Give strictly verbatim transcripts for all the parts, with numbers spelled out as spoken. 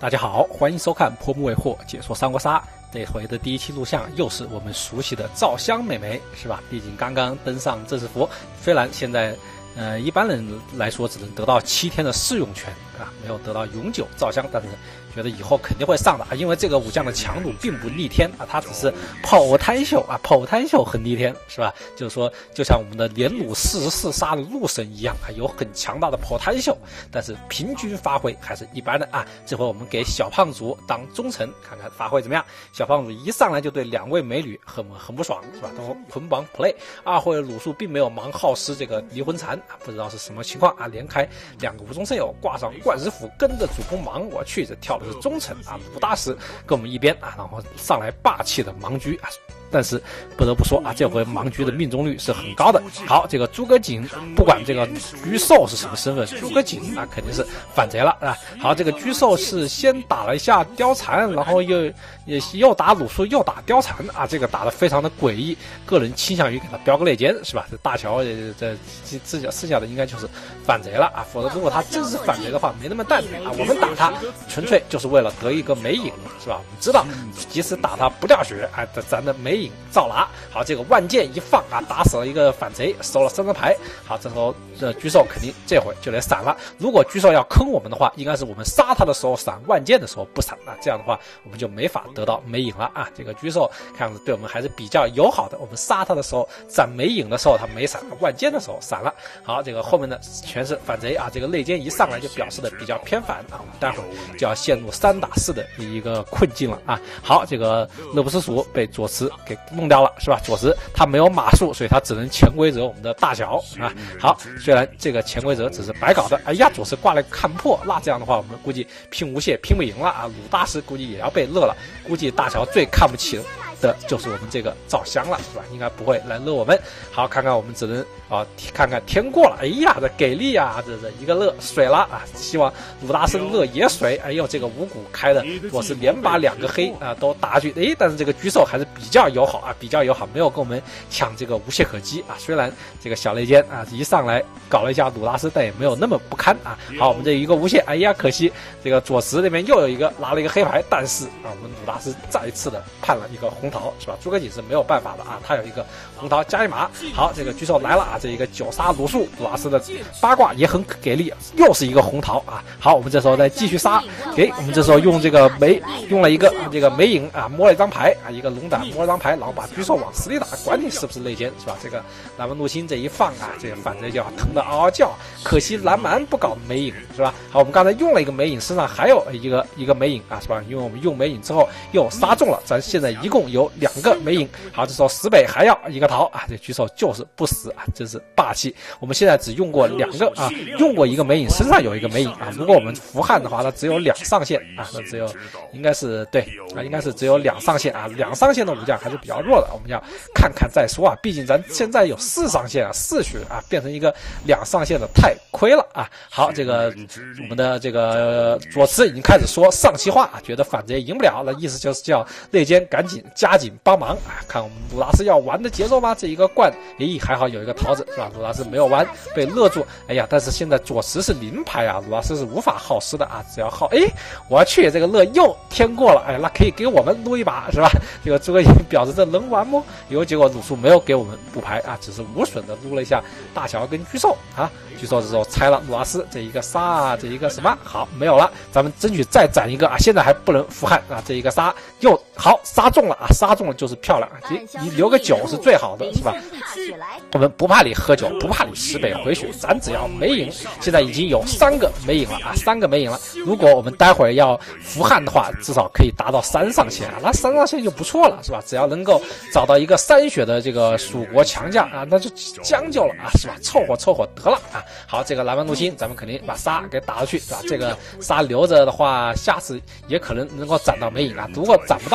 大家好，欢迎收看泼木为祸解说三国杀。这回的第一期录像又是我们熟悉的赵香妹妹，是吧？毕竟刚刚登上正式服，虽然现在呃一般人来说只能得到七天的试用权啊，没有得到永久赵香，但是觉得以后肯定会上的啊，因为这个武将的强度并不逆天啊，他只是跑摊秀啊，跑摊秀很逆天，是吧？就是说，就像我们的连弩四十四杀的陆神一样啊，有很强大的跑摊秀，但是平均发挥还是一般的啊。这回我们给小胖主当忠臣，看看发挥怎么样。小胖主一上来就对两位美女很很不爽，是吧？都捆绑 play。二会鲁肃并没有忙耗师这个离魂禅啊，不知道是什么情况啊，连开两个无中生有，挂上冠石斧，跟着主公忙，我去，这跳的是忠臣啊，鲁大师跟我们一边啊，然后上来霸气的盲狙啊。但是不得不说啊，这回盲狙的命中率是很高的。好，这个诸葛瑾不管这个居寿是什么身份，诸葛瑾啊肯定是反贼了啊。好，这个居寿是先打了一下貂蝉，然后又也又打鲁肃，又打貂蝉啊，这个打得非常的诡异。个人倾向于给他标个内奸，是吧？这大乔这这这剩下的应该就是反贼了啊。否则如果他真是反贼的话，没那么淡定啊。我们打他纯粹就是为了得一个美影，是吧？我们知道，即使打他不掉血啊，咱的美影照拿。好，这个万箭一放啊，打死了一个反贼，收了三张牌。好，这时候这居寿肯定这回就得闪了。如果居寿要坑我们的话，应该是我们杀他的时候闪，万箭的时候不闪啊，这样的话我们就没法得到美影了啊。这个居寿看样子对我们还是比较友好的，我们杀他的时候斩美影的时候他没闪，万箭的时候闪了。好，这个后面的全是反贼啊，这个内奸一上来就表示的比较偏反啊，我们待会儿就要陷入三打四的一个困境了啊。好，这个乐不思蜀被左慈给弄掉了，是吧？左慈他没有马术，所以他只能潜规则我们的大乔啊。好，虽然这个潜规则只是白搞的，哎呀，左慈挂了看破，那这样的话我们估计拼无懈拼不赢了啊。鲁大师估计也要被乐了，估计大乔最看不起的就是我们这个赵香了，是吧？应该不会来乐我们。好，看看我们只能啊，看看天过了，哎呀，这给力啊，这这一个乐水了啊！希望鲁大师乐也水。哎呦，这个五谷开的，我是连把两个黑啊都打去，哎，但是这个居寿还是比较友好啊，比较友好，没有跟我们抢这个无懈可击啊。虽然这个小内奸啊一上来搞了一下鲁大师，但也没有那么不堪啊。好，我们这一个无懈，哎呀，可惜这个左慈那边又有一个拿了一个黑牌，但是啊，我们鲁大师再一次的判了一个红桃，是吧？诸葛瑾是没有办法的啊，他有一个红桃加一码。好，这个居寿来了啊，这一个九杀鲁肃，鲁大师的八卦也很给力，又是一个红桃啊。好，我们这时候再继续杀，给我们这时候用这个梅用了一个这个梅影啊，摸了一张牌啊，一个龙胆摸了张牌，然后把居寿往死里打，管你是不是内奸，是吧？这个蓝蛮入侵这一放啊，这个反贼就要疼得嗷嗷叫，可惜蓝蛮不搞梅影，是吧？好，我们刚才用了一个梅影，身上还有一个一个梅影啊，是吧？因为我们用梅影之后又杀中了，咱现在一共有两个梅影。好，这时候死北还要一个桃啊，这居寿就是不死啊，真是霸气。我们现在只用过两个啊，用过一个梅影，身上有一个梅影啊。如果我们符汉的话，它只有两上限啊，那只有应该是对啊，应该是只有两上限啊，两上限的武将还是比较弱的，我们要看看再说啊。毕竟咱现在有四上限啊，四血啊，变成一个两上限的太亏了啊。好，这个我们的这个左慈已经开始说上气话啊，觉得反贼赢不了，那意思就是叫内奸赶紧加紧帮忙啊。看我们鲁大师要玩的节奏吗？这一个冠，咦，还好有一个桃子，是吧？鲁大师没有玩，被勒住。哎呀，但是现在左慈是零牌啊，鲁大师是无法耗师的啊，只要耗，哎，我要去，这个乐又天过了，哎，那可以给我们撸一把，是吧？这个诸葛瑾表示这能玩吗？有结果鲁肃没有给我们补牌啊，只是无损的撸了一下大乔跟居寿啊，居寿的时候拆了鲁大师这一个杀，这一个什么好没有了，咱们争取再攒一个啊，现在还不能符汉啊，这一个杀又好杀中了啊，杀中了就是漂亮，你留个九是最好的，是吧？我们不怕你喝酒，不怕你十倍回血，咱只要梅影。现在已经有三个梅影了啊，三个梅影了。如果我们待会儿要符汉的话，至少可以达到三上限啊，那三上限就不错了，是吧？只要能够找到一个三血的这个蜀国强将啊，那就将就了啊，是吧？凑合凑合得了啊。好，这个蓝蛮入侵，咱们肯定把杀给打出去，是吧？这个杀留着的话，下次也可能能够攒到梅影啊。如果攒不到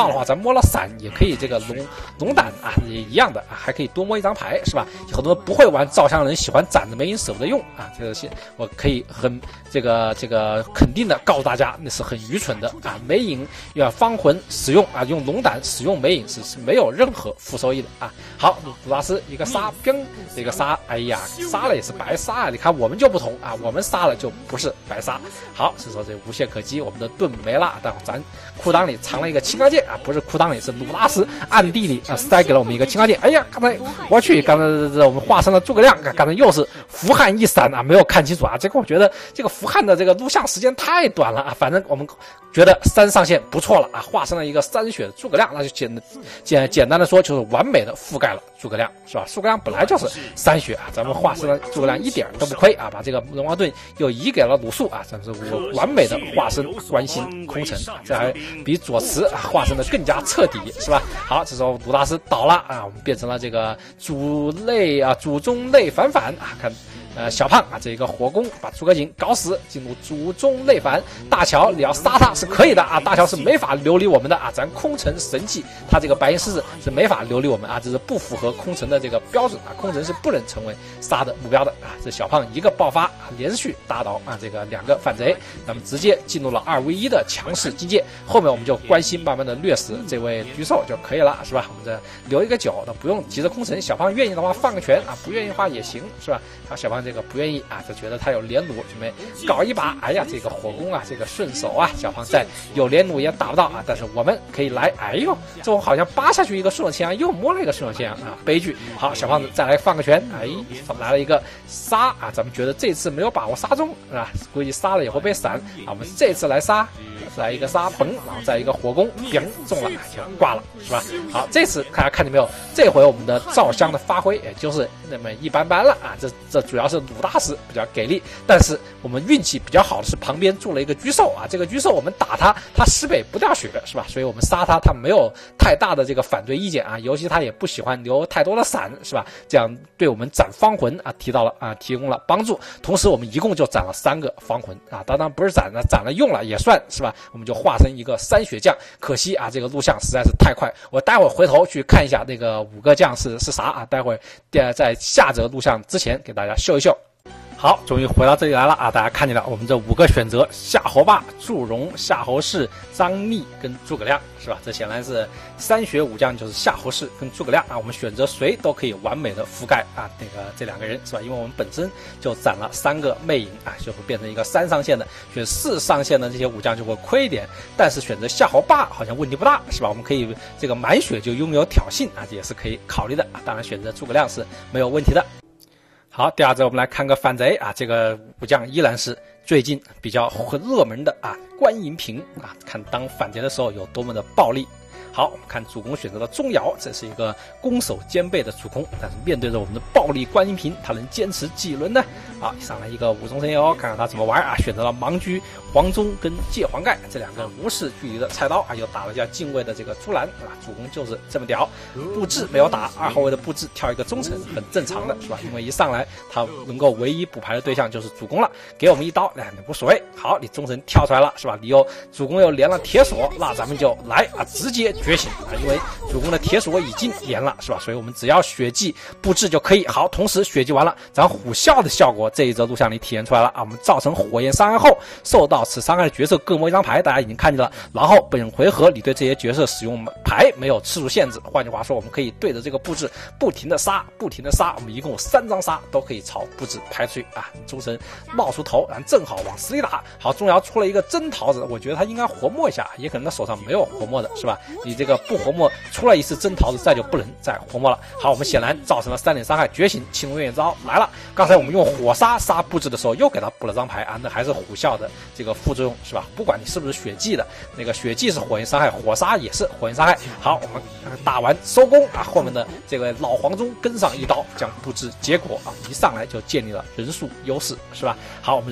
的话，咱摸了伞也可以这个龙龙胆啊，也一样的啊，还可以多摸一张牌，是吧？很多不会玩照相的人喜欢攒着没影舍不得用啊，这个是我可以很这个这个肯定的告诉大家，那是很愚蠢的啊！没影要方魂使用啊，用龙胆使用没影是是没有任何副收益的啊。好，鲁大师一个杀，砰，这个杀，哎呀，杀了也是白杀啊！你看我们就不同啊，我们杀了就不是白杀。好，是说这无懈可击，我们的盾没了，但咱裤裆里藏了一个青钢剑啊，不是裤裆里，是鲁大师暗地里啊塞给了我们一个青钢剑。哎呀，刚才我去，刚才我们化身了诸葛亮，刚才又是符汗一闪啊，没有看清楚啊。这个我觉得这个符汗的这个录像时间太短了啊，反正我们觉得三上线不错了啊，化身了一个三血的诸葛亮，那就简简简单的说就是完美的覆盖了诸葛亮，是吧？诸葛亮本来就是三血啊，咱们化身了诸葛亮一点都不亏啊，把这个龙王盾又移给了鲁肃啊，咱们是完美的化身关心空城，这还比左慈啊化身的更加彻底，是吧？好，这时候鲁大师倒了啊，我们变成了这个主内啊主中内反反啊，看。呃，小胖啊，这个火攻把诸葛瑾搞死，进入主中内反。大乔你要杀他是可以的啊，大乔是没法流离我们的啊，咱空城神器，他这个白银狮子是没法流离我们啊，这是不符合空城的这个标准啊，空城是不能成为杀的目标的啊。这小胖一个爆发，啊、连续打倒啊这个两个反贼，那么直接进入了二 v 一的强势境界。后面我们就关心慢慢的掠死这位巨兽就可以了，是吧？我们这留一个角，那不用急着空城。小胖愿意的话放个拳啊，不愿意的话也行，是吧？啊，小胖这个不愿意啊，就觉得他有连弩，准备搞一把。哎呀，这个火攻啊，这个顺手啊，小胖在有连弩也打不到啊，但是我们可以来。哎呦，这我好像扒下去一个顺手枪，又摸了一个顺手枪啊，悲剧。好，小胖子再来放个拳，哎，来了一个杀啊，咱们觉得这次没有把握杀中啊，估计杀了也会被闪啊，我们这次来杀。来一个杀崩，然后再一个火攻，砰中了，就挂了，是吧？好，这次大家看见没有？这回我们的赵襄的发挥也就是那么一般般了啊。这这主要是鲁大师比较给力，但是我们运气比较好的是旁边住了一个巨兽啊。这个巨兽我们打他，他西北不掉血，是吧？所以我们杀他，他没有太大的这个反对意见啊。尤其他也不喜欢留太多的闪，是吧？这样对我们斩方魂啊提到了啊提供了帮助。同时我们一共就斩了三个方魂啊，当然不是斩了，斩了用了也算是吧？我们就化身一个三血将，可惜啊，这个录像实在是太快，我待会儿回头去看一下那个五个将是是啥啊，待会儿在下则录像之前给大家秀一秀。好，终于回到这里来了啊！大家看见了，我们这五个选择：夏侯霸、祝融、夏侯氏、张逆跟诸葛亮，是吧？这显然是三血武将，就是夏侯氏跟诸葛亮啊。我们选择谁都可以完美的覆盖啊，那个这两个人是吧？因为我们本身就攒了三个魅影啊，就会变成一个三上线的。选四上线的这些武将就会亏一点，但是选择夏侯霸好像问题不大，是吧？我们可以这个满血就拥有挑衅啊，这也是可以考虑的啊。当然，选择诸葛亮是没有问题的。好，第二则我们来看个反贼啊，这个武将依然是最近比较热门的啊，关银平啊，看当反贼的时候有多么的暴力。好，我们看主公选择了钟繇，这是一个攻守兼备的主公，但是面对着我们的暴力关银平，他能坚持几轮呢？好，上来一个五中神游，看看他怎么玩啊！选择了盲狙黄忠跟借黄盖这两个无视距离的菜刀啊，又打了一下近位的这个朱兰啊，主公就是这么屌。布置没有打，二后卫的布置跳一个中城很正常的是吧？因为一上来他能够唯一补牌的对象就是主公了，给我们一刀，哎，无所谓。好，你中城跳出来了是吧？你又主公又连了铁锁，那咱们就来啊，直接觉醒啊！因为主公的铁锁已经连了是吧？所以我们只要血祭布置就可以。好，同时血祭完了，咱虎啸的效果这一则录像里体现出来了啊！我们造成火焰伤害后，受到此伤害的角色各摸一张牌，大家已经看见了。然后本回合你对这些角色使用牌没有次数限制，换句话说，我们可以对着这个布置不停的杀，不停的杀。我们一共有三张杀都可以朝布置排出去啊！忠臣冒出头，然后正好往死里打。好，钟繇出了一个真桃子，我觉得他应该活摸一下，也可能他手上没有活摸的是吧？你这个不活摸出了一次真桃子，再就不能再活摸了。好，我们显然造成了三点伤害，觉醒青龙月招来了。刚才我们用火杀杀布置的时候，又给他补了张牌啊，那还是虎啸的这个副作用是吧？不管你是不是血祭的，那个血祭是火焰伤害，火杀也是火焰伤害。好，我们打完收工啊，后面的这个老黄忠跟上一刀将布置，结果啊一上来就建立了人数优势是吧？好，我们的觉醒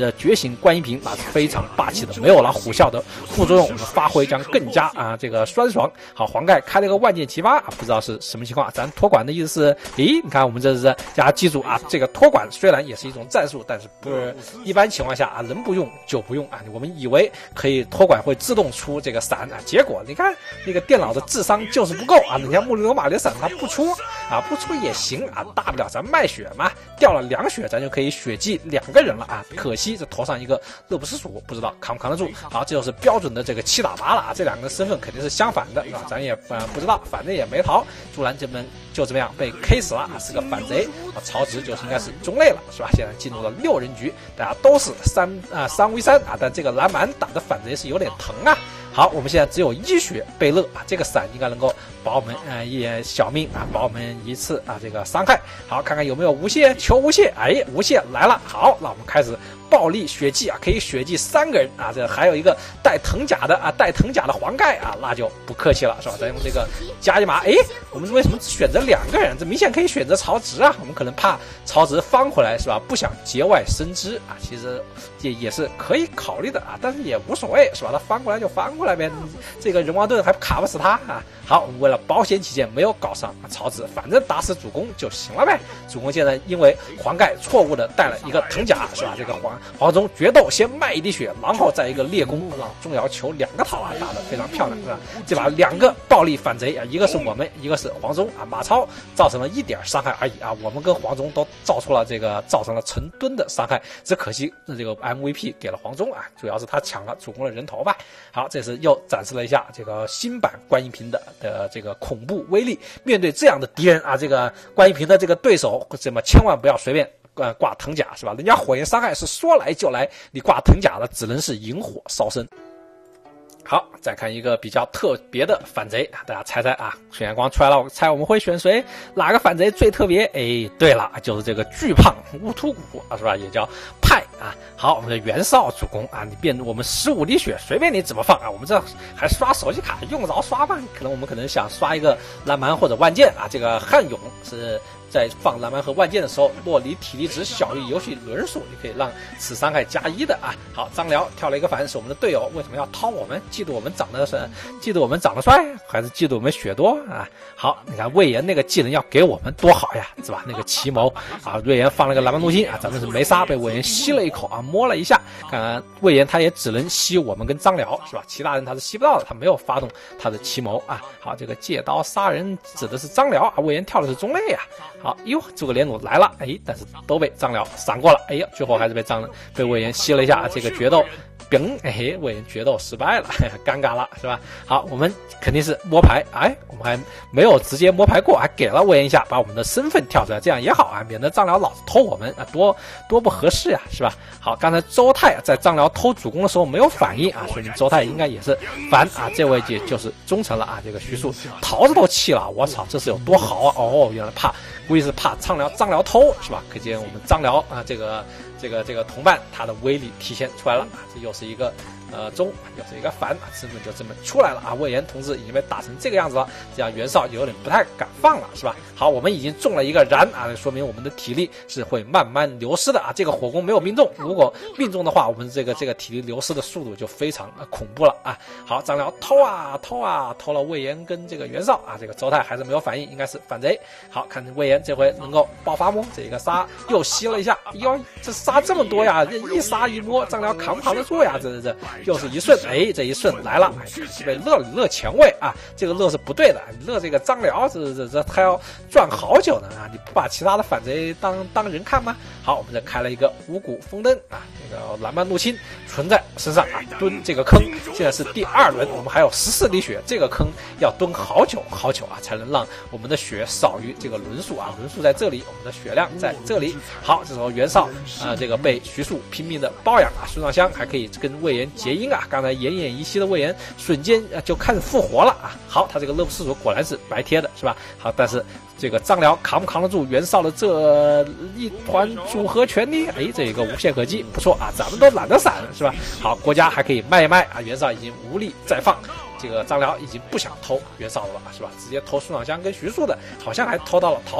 型观音瓶啊，非常霸气的，没有了虎啸的副作用，我们发挥将更加啊这个酸爽。好，黄盖开了一个万箭齐发啊，不知道是什么情况。咱托管的意思是，咦，你看我们这是大家记住啊，这个托管虽然也是一种战术，但是不是一般情况下啊，人不用就不用啊。我们以为可以托管会自动出这个伞啊，结果你看那个电脑的智商就是不够啊，人家穆里罗马里伞它不出啊，不出也行啊，大不了咱卖血嘛，掉了两血咱就可以血祭两个人了啊。可惜这头上一个乐不思蜀，不知道扛不扛得住。好，这就是标准的这个七打八了啊，这两个身份肯定是相反的啊，咱也呃不知道，反正也没逃。朱兰这边就这么样被 K 死了啊，是个反贼啊，曹植就是应该是中类了是吧？现在进入了六人局，大家都是三啊三 v 三啊，但这个蓝蛮打的反贼是有点疼啊。好，我们现在只有一血被乐啊，这个伞应该能够保我们呃一小命啊，保我们一次啊这个伤害。好，看看有没有无懈，求无懈，哎，无懈来了。好，那我们开始暴力血祭啊，可以血祭三个人啊，这还有一个带藤甲的啊，带藤甲的黄盖啊，那就不客气了是吧？咱用这个加一码，哎，我们为什么只选择两个人？这明显可以选择曹植啊，我们可能怕曹植翻回来是吧？不想节外生枝啊，其实也也是可以考虑的啊，但是也无所谓是吧？他翻过来就翻过来呗，这个人王盾还卡不死他啊。好，我们为了保险起见，没有搞上曹植，反正打死主公就行了呗。主公现在因为黄盖错误的带了一个藤甲是吧？这个黄黄忠决斗先卖一滴血，然后再一个列弓，让钟繇求两个桃啊，打得非常漂亮是吧？这把两个暴力反贼啊，一个是我们，一个是黄忠啊。马超造成了一点伤害而已啊，我们跟黄忠都造出了这个造成了成吨的伤害，只可惜这个 M V P 给了黄忠啊，主要是他抢了主公的人头吧。好，这是又展示了一下这个新版观音瓶的的这个恐怖威力。面对这样的敌人啊，这个观音瓶的这个对手，这么千万不要随便呃挂藤甲是吧？人家火焰伤害是说来就来，你挂藤甲的只能是引火烧身。好，再看一个比较特别的反贼啊，大家猜猜啊，血眼光出来了，我猜我们会选谁？哪个反贼最特别？哎，对了，就是这个巨胖乌突骨啊，是吧？也叫派啊。好，我们的袁绍主公啊，你变我们十五滴血，随便你怎么放啊，我们这还刷手机卡，用得着刷吗？可能我们可能想刷一个蓝蛮或者万箭啊，这个汉勇是在放蓝蛮和万箭的时候，若离体力值小于游戏轮数，你可以让此伤害加一的啊。好，张辽跳了一个反，是我们的队友，为什么要掏我们？嫉妒我们长得是，嫉妒我们长得帅，还是嫉妒我们血多啊？好，你看魏延那个技能要给我们多好呀，是吧？那个奇谋啊，魏延放了个蓝蛮怒心啊，咱们是没杀，被魏延吸了一口啊，摸了一下。看看魏延他也只能吸我们跟张辽是吧？其他人他是吸不到的，他没有发动他的奇谋啊。好，这个借刀杀人指的是张辽啊，魏延跳的是中类啊。好，哟，诸葛连弩来了，哎，但是都被张辽闪过了，哎呀，最后还是被张被魏延吸了一下，这个决斗，砰，哎，魏延决斗失败了，尴尬了，是吧？好，我们肯定是摸牌，哎，我们还没有直接摸牌过，还给了魏延一下，把我们的身份跳出来，这样也好啊，免得张辽老是偷我们啊，多多不合适呀、啊，是吧？好，刚才周泰在张辽偷主公的时候没有反应啊，说明周泰应该也是烦啊，这位也就是忠诚了啊，这个徐庶桃子都气了，我操，这是有多豪啊！哦，原来怕。估计是怕张辽张辽偷是吧？可见我们张辽啊，这个这个这个同伴他的威力体现出来了啊！这又是一个呃忠，又是一个反啊，身份就这么出来了啊！魏延同志已经被打成这个样子了，这样袁绍有点不太敢放了是吧？好，我们已经中了一个燃啊，说明我们的体力是会慢慢流失的啊！这个火攻没有命中，如果命中的话，我们这个这个体力流失的速度就非常恐怖了啊！好，张辽偷啊偷啊偷了魏延跟这个袁绍啊，这个周泰还是没有反应，应该是反贼。好，看魏延这回能够爆发吗？这个杀又吸了一下，哟，这杀这么多呀！这一杀一摸，张辽扛不扛得住呀？这这这又是一顺，哎，这一顺来了，哎，可惜被乐乐前卫啊！这个乐是不对的，乐这个张辽，这这这他要赚好久呢啊！你不把其他的反贼当当人看吗？好，我们这开了一个五谷丰登啊，这个蓝蛮怒侵存在身上啊，蹲这个坑，现在是第二轮，我们还有十四滴血，这个坑要蹲好久好久啊，才能让我们的血少于这个轮数啊，轮数在这里，我们的血量在这里。好，这时候袁绍啊、呃，这个被徐庶拼命的包养啊，孙尚香还可以跟魏延结姻啊，刚才奄奄一息的魏延瞬间啊就开始复活了啊。好，他这个乐不思蜀果然是白贴的，是吧？好，但是这个张辽扛不扛得住袁绍的这一团组合拳呢？哎，这一个无懈可击，不错啊，咱们都懒得闪，是吧？好，国家还可以卖一卖啊，袁绍已经无力再放。这个张辽已经不想偷袁绍的了，是吧？直接偷孙尚香跟徐庶的，好像还偷到了桃子。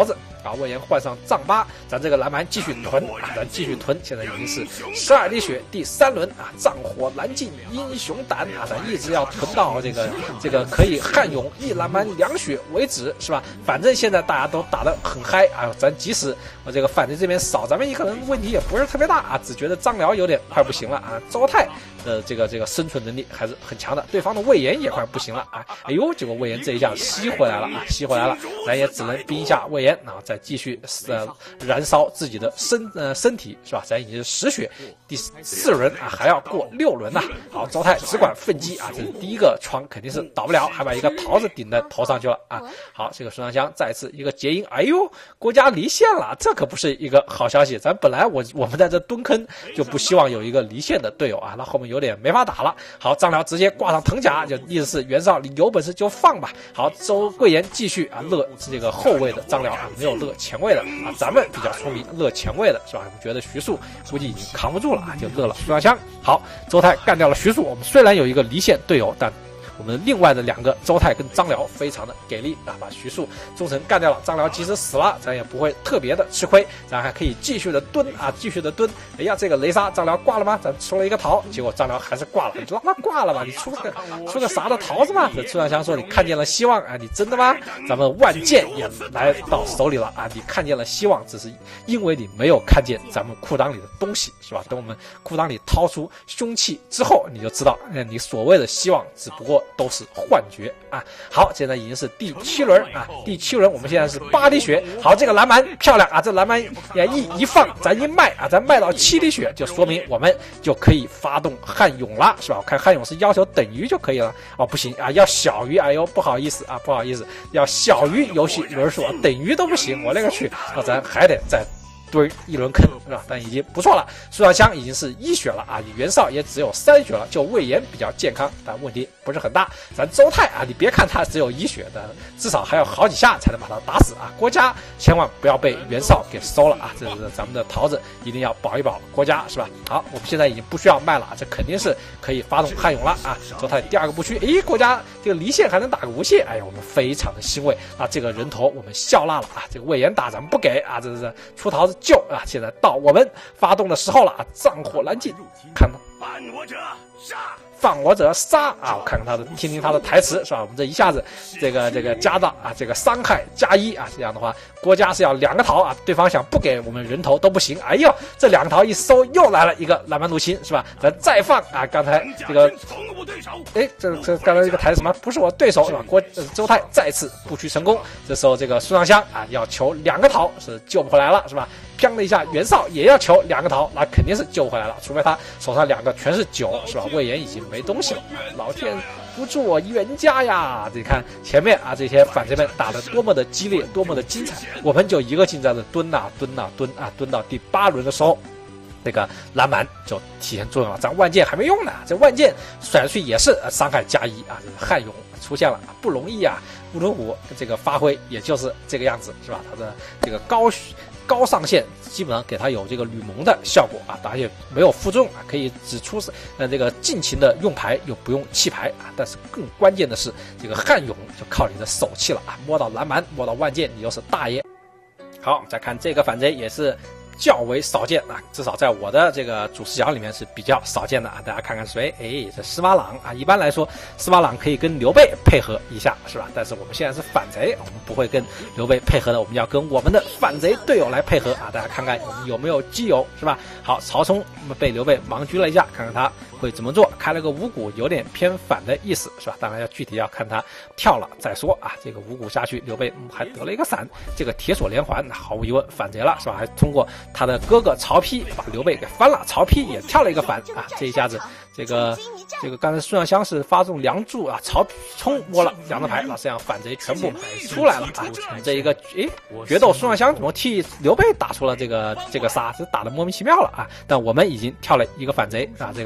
啊，魏延换上丈八，咱这个蓝蛮继续囤啊，咱继续囤，现在已经是十二滴血第三轮啊，藏火蓝尽英雄胆啊，咱一直要囤到这个这个可以汉勇一蓝蛮两血为止，是吧？反正现在大家都打得很嗨啊，咱即使我这个反贼这边少，咱们可能问题也不是特别大啊，只觉得张辽有点快不行了啊，周泰的这个这个生存能力还是很强的，对方的魏延也快不行了啊，哎呦，结果魏延这一下吸回来了啊，吸回来了，咱也只能逼一下魏延，然后再继续呃燃烧自己的身呃身体，是吧？咱已经是十血，第四轮啊还要过六轮呐、啊。好，周泰只管奋击啊，这是第一个窗肯定是倒不了，还把一个桃子顶在头上去了啊。好，这个孙尚香再次一个结营，哎呦，国家离线了，这可不是一个好消息。咱本来我我们在这蹲坑就不希望有一个离线的队友啊，那后面有点没法打了。好，张辽直接挂上藤甲，就意思是袁绍你有本事就放吧。好，周贵言继续啊乐这个后卫的张辽啊，没有乐前卫的啊，咱们比较聪明，乐前卫的是吧？我们觉得徐庶估计已经扛不住了啊，就乐了孙尚香。好，周泰干掉了徐庶，我们虽然有一个离线队友，但我们另外的两个周泰跟张辽非常的给力啊，把徐庶、忠诚干掉了。张辽即使死了，咱也不会特别的吃亏，咱还可以继续的蹲啊，继续的蹲。哎呀，这个雷杀张辽挂了吗？咱出了一个桃，结果张辽还是挂了。你让他挂了吧，你出个出个啥的桃子嘛？这孙尚香说：“你看见了希望啊，你真的吗？咱们万箭也来到手里了啊，你看见了希望，只是因为你没有看见咱们裤裆里的东西，是吧？等我们裤裆里掏出凶器之后，你就知道，哎，你所谓的希望只不过都是幻觉啊！好，现在已经是第七轮啊，第七轮我们现在是八滴血。好，这个蓝蛮漂亮啊，这蓝蛮也一一放，咱一卖啊，咱卖到七滴血，就说明我们就可以发动汉勇了，是吧？我看汉勇是要求等于就可以了哦，不行啊，要小于，哎呦，不好意思啊，不好意思，要小于游戏轮数，等于都不行，我那个去，那咱还得再蹲一轮坑，是吧？但已经不错了。孙尚香已经是一血了啊，袁绍也只有三血了，就魏延比较健康，但问题不是很大。咱周泰啊，你别看他只有一血，但至少还要好几下才能把他打死啊。郭嘉千万不要被袁绍给收了啊！这是咱们的桃子，一定要保一保郭嘉，是吧？好，我们现在已经不需要卖了，这肯定是可以发动汉勇了啊！周泰第二个部区，诶，郭嘉这个离线还能打个无懈，哎呀，我们非常的欣慰啊！这个人头我们笑纳了啊！这个魏延打咱们不给啊，这是出桃子救啊！现在到我们发动的时候了啊！藏火蓝尽，看到犯我者杀，犯我者杀啊！我看看他的，听听他的台词，是吧？我们这一下子这个这个加到啊，这个伤害加一啊，这样的话，郭嘉是要两个桃啊，对方想不给我们人头都不行。哎呦，这两个桃一收，又来了一个蓝蛮入侵，是吧？咱再放啊，刚才这个，哎，这这刚才这个台词什么？不是我对手，是吧？郭、呃、周泰再次布局成功，这时候这个孙尚香啊，要求两个桃是救不回来了，是吧？砰的一下，袁绍也要求两个桃，那肯定是救回来了，除非他手上两个全是九，是吧？魏延已经没东西了，老天不助我袁家呀！你看前面啊，这些反贼们打得多么的激烈，多么的精彩，我们就一个劲在这蹲呐、啊、蹲呐、啊、蹲啊，蹲到第八轮的时候，这个蓝蛮就体现作用了。咱万箭还没用呢，这万箭甩出去也是伤害加一啊！这个汉勇出现了，不容易啊！乌鲁虎这个发挥也就是这个样子，是吧？他的这个高高上限基本上给他有这个吕蒙的效果啊，而且没有负重啊，可以只出呃这个尽情的用牌，又不用弃牌啊。但是更关键的是，这个汉勇就靠你的手气了啊，摸到蓝蛮，摸到万箭，你就是大爷。好，再看这个反贼也是较为少见啊，至少在我的这个主视角里面是比较少见的啊。大家看看谁？哎，这司马朗啊。一般来说，司马朗可以跟刘备配合一下，是吧？但是我们现在是反贼，我们不会跟刘备配合的，我们要跟我们的反贼队友来配合啊。大家看看我们有没有基友，是吧？好，曹冲被刘备盲狙了一下，看看他会怎么做，开了个五谷，有点偏反的意思，是吧？当然要具体要看他跳了再说啊。这个五谷下去，刘备、嗯、还得了一个闪，这个铁索连环，毫无疑问反贼了，是吧？还通过他的哥哥曹丕把刘备给翻了，曹丕也跳了一个反啊！这一下子，这个这个刚才孙尚香是发动梁祝啊，曹冲摸了两张牌，那这样反贼全部出来了啊！这一个诶，决斗孙尚香怎么替刘备打出了这个这个杀，这打得莫名其妙了啊！但我们已经跳了一个反贼啊！这个曹丕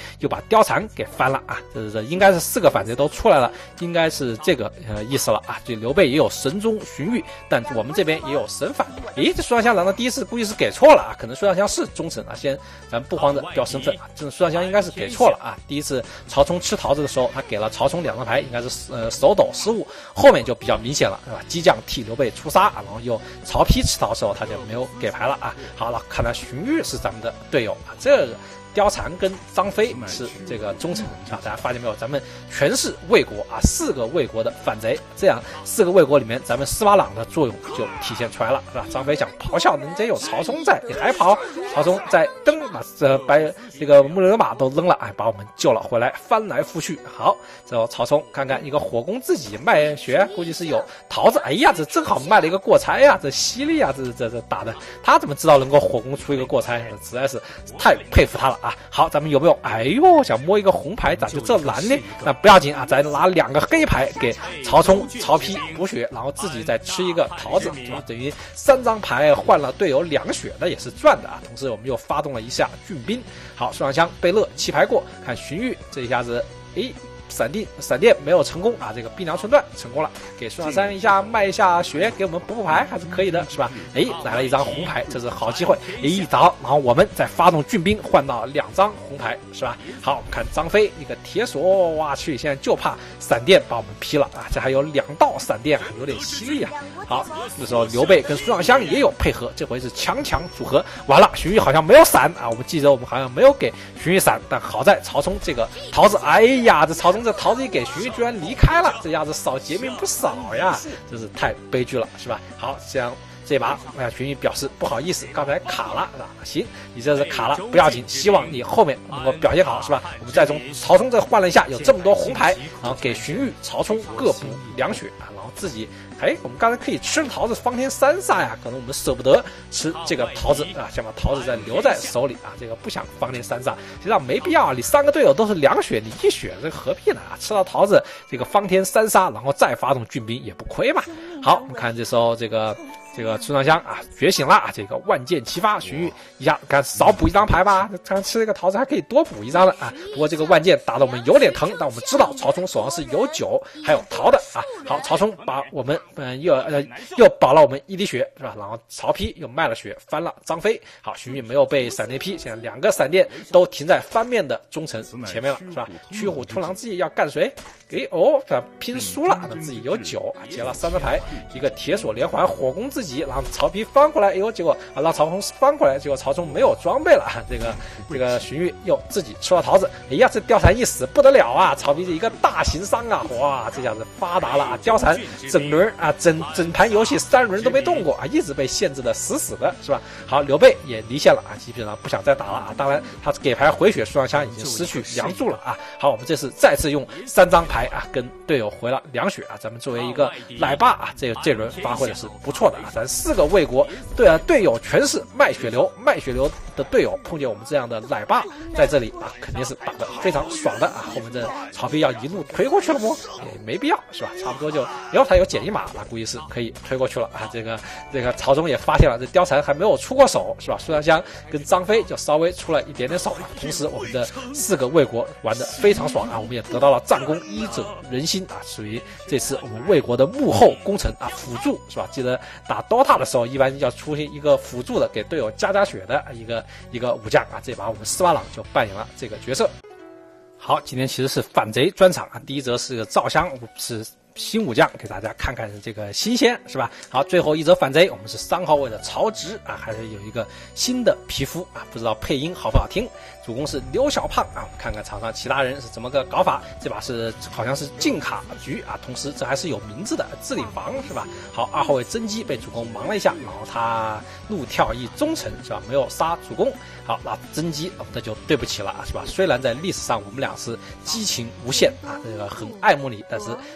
又把貂蝉给翻了啊，这这应该是四个反贼都出来了，应该是这个呃意思了啊。就刘备也有神宗荀彧，但我们这边也有神反。诶，这苏尚香难道第一次估计是给错了啊？可能苏尚香是忠臣啊，先咱不慌着标身份啊，这苏尚香应该是给错了啊。第一次曹冲吃桃子的时候，他给了曹冲两张牌，应该是呃手抖失误，后面就比较明显了，是吧？激将替刘备出杀啊，然后又曹丕吃桃的时候他就没有给牌了啊。好了，看来荀彧是咱们的队友啊，这个貂蝉跟张飞是这个忠臣啊，大家发现没有？咱们全是魏国啊，四个魏国的反贼，这样四个魏国里面，咱们司马朗的作用就体现出来了，是吧？张飞想咆哮，人家有曹冲在，你还跑？曹冲在蹬，把这把这个木牛马都扔了，哎，把我们救了回来，翻来覆去。好，之后曹冲看看一个火攻自己卖血，估计是有桃子，哎呀，这正好卖了一个过差呀，这犀利啊，这这这打的，他怎么知道能够火攻出一个过差？实在是太佩服他了。啊，好，咱们有没有？哎呦，想摸一个红牌，咋就这蓝呢？那不要紧啊，咱拿两个黑牌给曹冲、曹丕补血，然后自己再吃一个桃子，是吧？等于三张牌换了队友两血，那也是赚的啊。同时，我们又发动了一下俊兵。好，苏尚香、贝勒七牌过，看荀彧这一下子，诶。闪电闪电没有成功啊，这个逼良寸断成功了，给孙尚香一下卖一下血，给我们补补牌还是可以的，是吧？哎，来了一张红牌，这是好机会，一早，然后我们再发动俊兵换到两张红牌，是吧？好，我们看张飞一个铁索，哇去，现在就怕闪电把我们劈了啊，这还有两道闪电，有点犀利啊。好，这时候刘备跟孙尚香也有配合，这回是强强组合，完了，荀彧好像没有闪啊，我们记得我们好像没有给荀彧闪，但好在曹冲这个桃子，哎呀，这曹冲。这桃子一给荀彧居然离开了，这下子少劫命不少呀，真是太悲剧了，是吧？好，这样这把，哎呀，荀彧表示不好意思，刚才卡了，啊，行，你这是卡了不要紧，希望你后面能够表现好，是吧？我们再从曹冲这换了一下，有这么多红牌，然后给荀彧、曹冲各补两血啊，然后自己。哎，我们刚才可以吃桃子方天三煞呀，可能我们舍不得吃这个桃子啊，想把桃子再留在手里啊，这个不想方天三煞，实际上没必要啊，你三个队友都是两血，你一血，这何必呢啊？吃到桃子这个方天三煞，然后再发动俊兵也不亏嘛。好，我们看这时候这个。这个孙尚香啊觉醒了啊，这个万箭齐发，荀彧一下看少补一张牌吧，刚吃这个桃子还可以多补一张的啊。不过这个万箭打得我们有点疼，但我们知道曹冲手上是有酒还有桃的啊。好，曹冲把我们嗯又呃又保了我们一滴血是吧？然后曹丕又卖了血翻了张飞。好，荀彧没有被闪电劈，现在两个闪电都停在翻面的忠臣前面了是吧？驱虎突狼之计要干谁？诶哦，拼输了，那自己有酒，接了三张牌，一个铁索连环火攻自己，然后曹丕翻过来，哎呦，结果啊让曹冲翻过来，结果曹冲没有装备了，这个这个荀彧又自己吃了桃子，哎呀，这貂蝉一死不得了啊！曹丕是一个大型伤啊，哇，这下子发达了啊！貂蝉整轮啊，整整盘游戏三轮都没动过啊，一直被限制的死死的，是吧？好，刘备也离线了啊，基本上不想再打了啊。当然，他给牌回血，孙尚香已经失去梁柱了啊。好，我们这次再次用三张牌。啊，跟队友回了两血啊！咱们作为一个奶爸啊，这这轮发挥的是不错的啊！咱四个魏国队啊队友全是卖血流，卖血流的队友碰见我们这样的奶爸在这里啊，肯定是打得非常爽的啊！后面这曹丕要一路推过去了吗？也没必要是吧？差不多就，然后他有减一码，那估计是可以推过去了啊！这个这个曹冲也发现了，这貂蝉还没有出过手是吧？孙尚香跟张飞就稍微出了一点点手，同时我们的四个魏国玩得非常爽啊！我们也得到了战功一者人心啊，属于这次我们魏国的幕后功臣啊，辅助是吧？记得打 D O T A 的时候，一般要出现一个辅助的，给队友加加血的一个一个武将啊。这把我们司马朗就扮演了这个角色。好，今天其实是反贼专场啊，第一则是个赵襄是。新武将给大家看看这个新鲜是吧？好，最后一则反贼，我们是三号位的曹植啊，还是有一个新的皮肤啊，不知道配音好不好听。主攻是刘小胖啊，我们看看场上其他人是怎么个搞法。这把是好像是禁卡局啊，同时这还是有名字的自领房是吧？好，二号位甄姬被主攻忙了一下，然后他怒跳一忠臣是吧？没有杀主攻。好，那甄姬哦，那就对不起了是吧？虽然在历史上我们俩是激情无限啊，这个很爱慕你，但是这里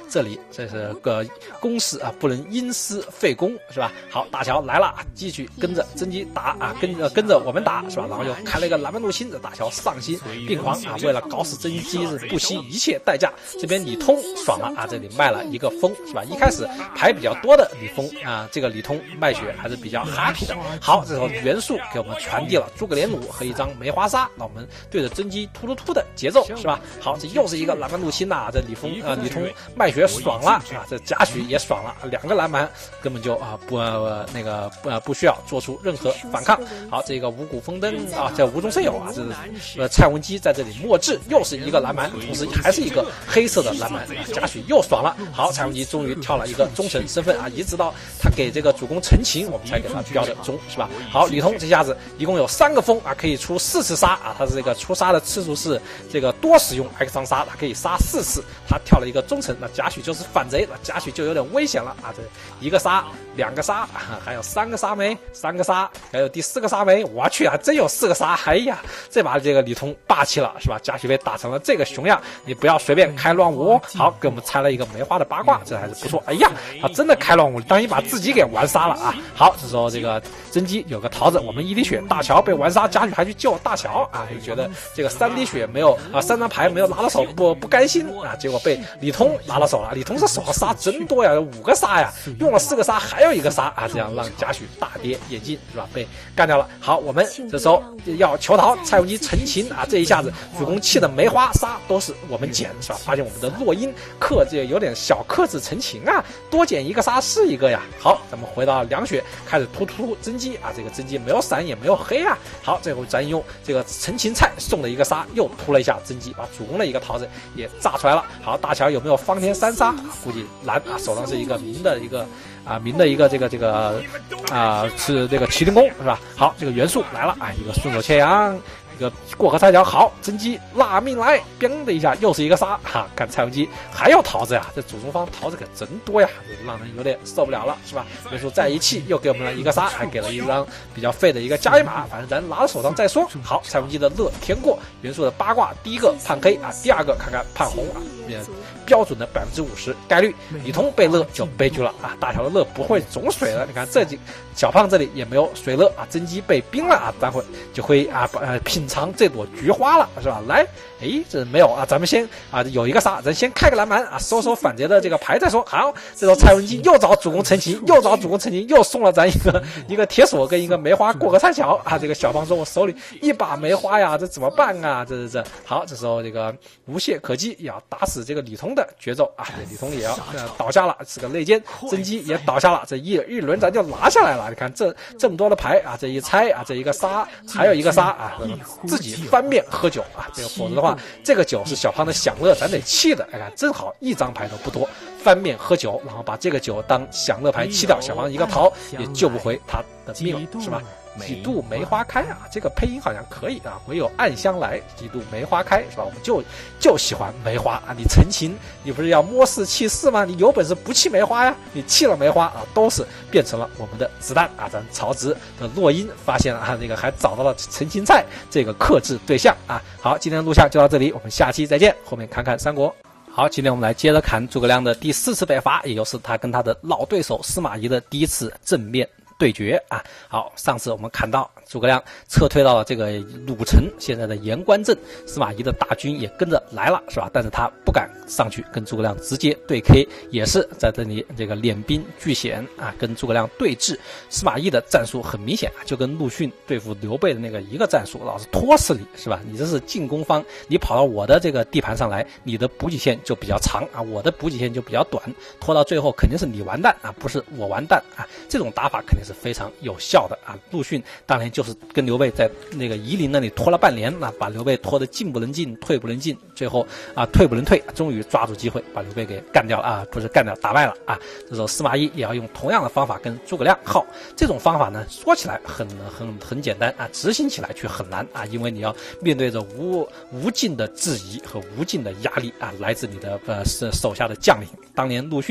这是个公事啊，不能因私废公，是吧？好，大乔来了，继续跟着甄姬打啊，跟着跟着我们打，是吧？然后又开了一个南蛮入侵，这大乔丧心病狂啊，为了搞死甄姬是不惜一切代价。这边李通爽了啊，这里卖了一个风，是吧？一开始牌比较多的李丰啊，这个李通卖血还是比较 happy 的。好，这时候袁术给我们传递了诸葛连弩和一张梅花杀，那我们对着甄姬突突突的节奏，是吧？好，这又是一个南蛮入侵呐、啊，这李丰啊、呃、李通卖血爽了啊，这贾诩也爽了，两个南蛮根本就啊不、呃、那个不、呃、不需要做出任何反抗。好，这个五谷丰登啊，这无中生有啊，这是呃蔡文姬在这里默制，又是一个南蛮，同时还是一个黑色的南蛮，贾诩又爽了。好，蔡文姬终于跳了一个忠臣身份啊，一直到他给这个主公陈情，我们才给他标的忠，是吧？好，李通这下子一共有三个风啊，可以出四次杀啊，他是这个出杀的次数是这个多使用 X 伤杀，他可以杀四次，他跳了一个忠臣，那贾诩就是反贼，那贾诩就有点危险了啊！这一个杀，两个杀，啊、还有三个杀没，三个杀，还有第四个杀没，我去，还真有四个杀！哎呀，这把这个李通霸气了，是吧？贾诩被打成了这个熊样，你不要随便开乱舞哦。好，给我们猜了一个梅花的八卦，这还是不错。哎呀，他真的开乱舞，当一把自己给玩杀了啊！好，这时候这个甄姬有个桃子，我们一滴血，大乔被玩杀，贾诩还去救大乔啊，就觉得这个三滴血没有啊，三张牌没有拿到手，不不甘心啊，结果被李通拿到手了。李通这手上杀真多呀，五个杀呀，用了四个杀，还有一个杀啊，这样让贾诩大跌眼镜，是吧？被干掉了。好，我们这时候要求逃，蔡文姬陈情啊，这一下子主公气的梅花杀都是我们捡，是吧？发现我们的落英克这有点小克制陈情啊，多捡一个杀是一个呀。好，咱们回到凉血，开始突突甄姬啊，这个甄姬没有闪也没有黑啊。好，这回咱用这个陈情菜送了一个杀，又突了一下甄姬，把主公的一个桃子也炸出来了。好，大乔有没有方天三杀？估计蓝啊，手上是一个明的一个啊明的一个这个这个啊是这个麒麟弓，是吧？好，这个袁术来了啊，一个顺手切羊。一个过河拆桥，好，甄姬拉命来，砰的一下又是一个杀哈！看蔡文姬还有桃子呀，这主攻方桃子可真多呀，让人有点受不了了，是吧？袁术再一气又给我们了一个杀，还给了一张比较废的一个加一码，反正咱拿到手上再说。好，蔡文姬的乐天过，袁术的八卦，第一个判黑啊，第二个看看判红啊，标准的百分之五十概率。李通被乐就悲剧了啊，大乔的乐不会总水了，你看这几小胖这里也没有水乐啊，甄姬被冰了啊，待会就会啊呃品尝这朵菊花了，是吧？来，哎，这没有啊，咱们先啊有一个杀，咱先开个蓝蛮啊，收收反贼的这个牌再说。好，这时候蔡文姬又找主公陈情，又找主公陈情，又送了咱一个一个铁锁跟一个梅花过河拆桥啊。这个小胖说，我手里一把梅花呀，这怎么办啊？这这这，好，这时候这个无懈可击，也要打死这个李通的绝奏啊，这李通也要、呃、倒下了，是个内奸，甄姬也倒下了，这一一轮咱就拿下来了。你看这这么多的牌啊，这一拆啊，这一个杀，还有一个杀啊。自己翻面喝酒啊，这个否则的话，这个酒是小胖的享乐，咱得弃的。哎呀，正好一张牌都不多，翻面喝酒，然后把这个酒当享乐牌弃掉，小胖一个逃也救不回他的命，是吧？几度梅花开啊，这个配音好像可以啊。唯有暗香来，几度梅花开，是吧？我们就就喜欢梅花啊。你陈情，你不是要摸事弃事吗？你有本事不弃梅花呀？你弃了梅花啊，都是变成了我们的子弹啊。咱曹植的落英发现了啊，那个还找到了陈情菜这个克制对象啊。好，今天的录像就到这里，我们下期再见。后面看看三国。好，今天我们来接着看诸葛亮的第四次北伐，也就是他跟他的老对手司马懿的第一次正面对决啊。好，上次我们看到诸葛亮撤退到了这个鲁城，现在的盐官镇，司马懿的大军也跟着来了，是吧？但是他不敢上去跟诸葛亮直接对 K， 也是在这里这个敛兵拒险啊，跟诸葛亮对峙。司马懿的战术很明显啊，就跟陆逊对付刘备的那个一个战术，老是拖死你，是吧？你这是进攻方，你跑到我的这个地盘上来，你的补给线就比较长啊，我的补给线就比较短，拖到最后肯定是你完蛋啊，不是我完蛋啊。这种打法肯定是非常有效的啊。陆逊当年就是跟刘备在那个夷陵那里拖了半年啊，把刘备拖得进不能进，退不能进，最后啊退不能退，终于抓住机会把刘备给干掉了啊，不是干掉，打败了啊。这时候司马懿也要用同样的方法跟诸葛亮耗，这种方法呢说起来很很很简单啊，执行起来却很难啊，因为你要面对着无无尽的质疑和无尽的压力啊，来自你的呃手下的将领。当年陆逊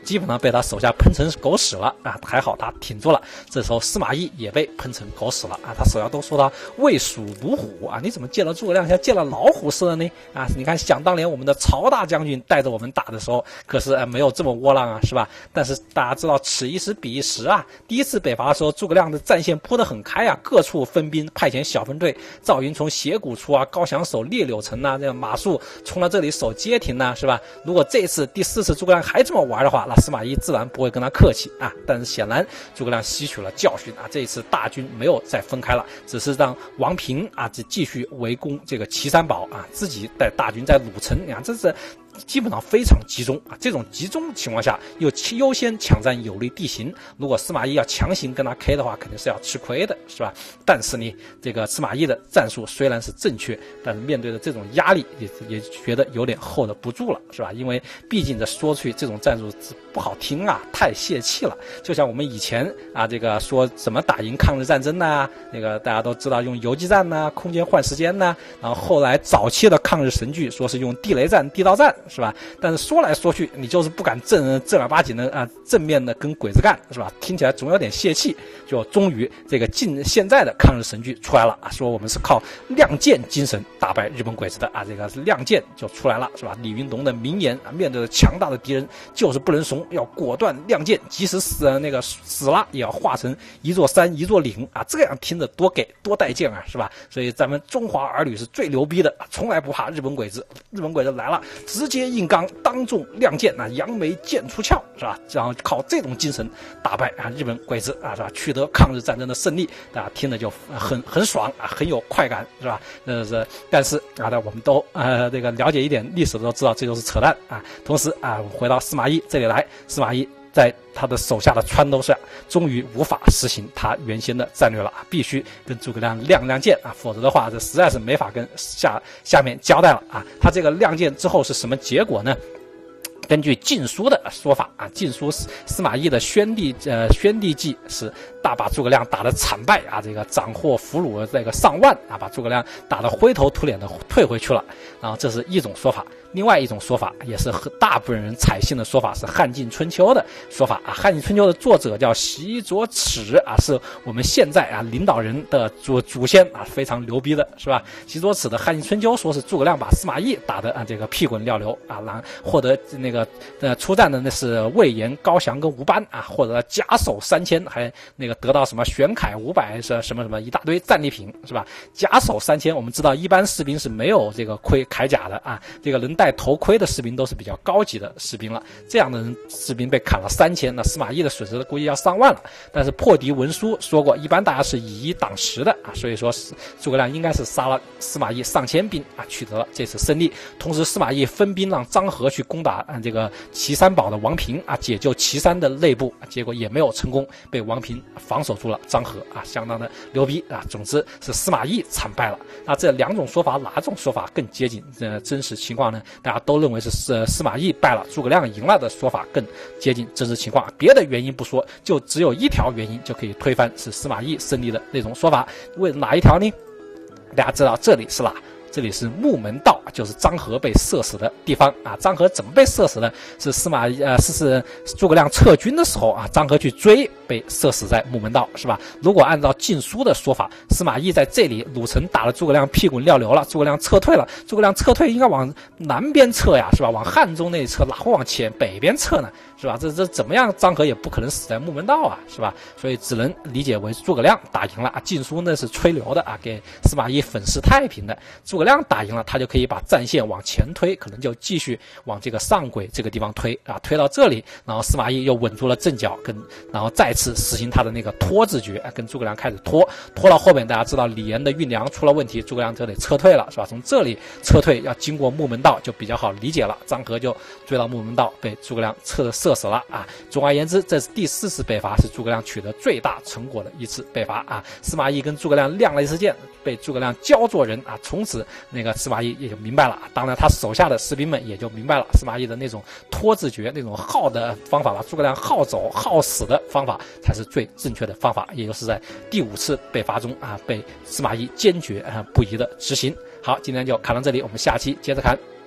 基本上被他手下喷成狗屎了啊！还好他挺住了。这时候司马懿也被喷成狗屎了啊！他手下都说他畏鼠如虎啊！你怎么见了诸葛亮像见了老虎似的呢？啊！你看，想当年我们的曹大将军带着我们打的时候，可是、呃、没有这么窝囊啊，是吧？但是大家知道，此一时彼一时啊！第一次北伐的时候，诸葛亮的战线铺得很开啊，各处分兵，派遣小分队，赵云从斜谷出啊，高翔守列柳城呐、啊，这个马谡冲到这里守街亭呐、啊，是吧？如果这次第四次诸葛亮还这么玩的话，那司马懿自然不会跟他客气啊。但是显然诸葛亮吸取了教训啊，这一次大军没有再分开了，只是让王平啊继续围攻这个岐山堡啊，自己带大军在鲁城，你看这是基本上非常集中啊。这种集中情况下又优先抢占有利地形，如果司马懿要强行跟他 K 的话，肯定是要吃亏的，是吧？但是呢，这个司马懿的战术虽然是正确，但是面对着这种压力也也觉得有点 hold 不住了，是吧？因为毕竟这说出去这种战术不好听啊，太泄气了。就像我们以前啊，这个说怎么打赢抗日战争呢？那个大家都知道用游击战呢，空间换时间呢，然后后来早期的抗日神剧说是用地雷战、地道战，是吧？但是说来说去，你就是不敢正正儿八经的啊正面的跟鬼子干，是吧？听起来总有点泄气。就终于这个近现在的抗日神剧出来了啊，说我们是靠亮剑精神打败日本鬼子的啊，这个是亮剑就出来了，是吧？李云龙的名言啊，面对着强大的敌人就是不能怂，要果断亮剑，即使死那个死了也要化成一座山一座岭啊，这样听着多给多带劲啊，是吧？所以咱们中华儿女是最牛逼的，从来不怕日本鬼子，日本鬼子来了直接硬刚，当众亮剑啊，扬眉剑出鞘，是吧？然后靠这种精神打败啊日本鬼子啊，是吧？取得抗日战争的胜利，大家听着就很很爽啊，很有快感，是吧？呃是，但是啊，我们都呃这个了解一点历史的都知道，这就是扯淡啊。同时啊，我们回到司马懿这里来，司马懿在他的手下的撺掇下，终于无法实行他原先的战略了，必须跟诸葛亮亮亮剑啊，否则的话，这实在是没法跟下下面交代了啊。他这个亮剑之后是什么结果呢？根据《晋书》的说法啊，《晋书》司马懿的宣帝呃宣帝记是大把诸葛亮打得惨败啊，这个斩获俘虏这个上万啊，把诸葛亮打得灰头土脸的退回去了。然后这是一种说法，另外一种说法也是大部分人采信的说法是《汉晋春秋》的说法啊，《汉晋春秋》的作者叫习作齿啊，是我们现在啊领导人的祖祖先啊，非常牛逼的是吧？习作齿的《汉晋春秋》说是诸葛亮把司马懿打得啊这个屁滚尿流啊，然后获得那个呃出战的那是魏延、高翔跟吴班啊，获得甲首三千，还那个得到什么玄铠五百是什么什么一大堆战利品是吧？甲首三千，我们知道一般士兵是没有这个盔铠甲的啊，这个能戴头盔的士兵都是比较高级的士兵了，这样的人士兵被砍了三千，那司马懿的损失估计要上万了。但是破敌文书说过，一般大家是以一挡十的啊，所以说诸葛亮应该是杀了司马懿上千兵啊，取得了这次胜利。同时司马懿分兵让张合去攻打啊这个岐山堡的王平啊，解救岐山的内部，结果也没有成功，被王平防守住了张合啊，相当的牛逼啊。总之是司马懿惨败了。那这两种说法哪种说法更接近呃真实情况呢？大家都认为是司司马懿败了，诸葛亮赢了的说法更接近真实情况。别的原因不说，就只有一条原因就可以推翻是司马懿胜利的那种说法。为哪一条呢？大家知道这里是哪？这里是木门道，就是张合被射死的地方啊。张合怎么被射死的？是司马懿呃是是诸葛亮撤军的时候啊，张合去追被射死在木门道，是吧？如果按照晋书的说法，司马懿在这里鲁城打了诸葛亮屁滚尿流了，诸葛亮撤退了，诸葛亮撤退应该往南边撤呀，是吧？往汉中那里撤，哪会往前北边撤呢？是吧？这这怎么样？张合也不可能死在木门道啊，是吧？所以只能理解为诸葛亮打赢了啊。晋书那是吹牛的啊，给司马懿粉饰太平的。诸葛亮打赢了，他就可以把战线往前推，可能就继续往这个上轨这个地方推啊，推到这里，然后司马懿又稳住了阵脚，跟然后再次实行他的那个拖字诀，跟诸葛亮开始拖，拖到后面大家知道李严的运粮出了问题，诸葛亮就得撤退了，是吧？从这里撤退要经过木门道，就比较好理解了。张合就追到木门道，被诸葛亮撤射死了啊。总而言之，这是第四次北伐，是诸葛亮取得最大成果的一次北伐啊。司马懿跟诸葛亮亮了一次剑，被诸葛亮教做人啊，从此那个司马懿也就明白了，当然他手下的士兵们也就明白了司马懿的那种拖字诀，那种耗的方法，把诸葛亮耗走耗死的方法才是最正确的方法，也就是在第五次北伐中啊，被司马懿坚决啊不移的执行。好，今天就看到这里，我们下期接着看。